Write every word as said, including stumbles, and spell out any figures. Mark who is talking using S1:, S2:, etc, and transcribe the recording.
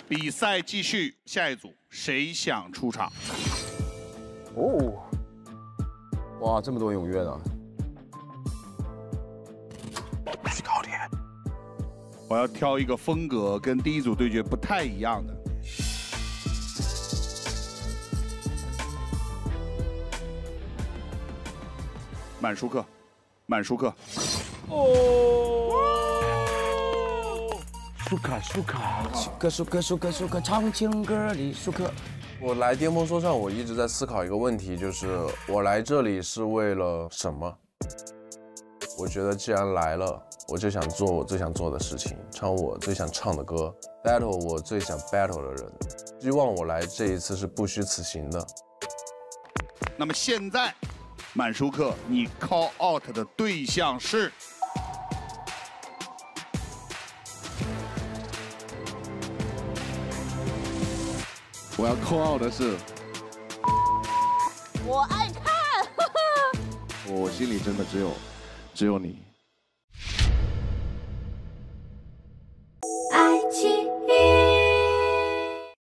S1: 比赛继续，下一组谁想出场？
S2: 哦，哇，这么多踊跃的。
S1: 去高点。我要挑一个风格跟第一组对决不太一样的。满舒克，满舒克。
S2: 哦。舒克，舒克，舒克，舒克，舒克，舒克，唱情歌里舒克。
S3: 我来巅峰说唱，我一直在思考一个问题，就是我来这里是为了什么？我觉得既然来了，我就想做我最想做的事情，唱我最想唱的歌 ，battle 我最想 battle 的人。希望我来这一次是不虚此行的。
S1: 那么现在，满舒克，你 call out 的对象是？
S4: 我要 call out 的是，
S5: 我爱看，
S4: 我心里真的只有，只有你。
S6: 爱情。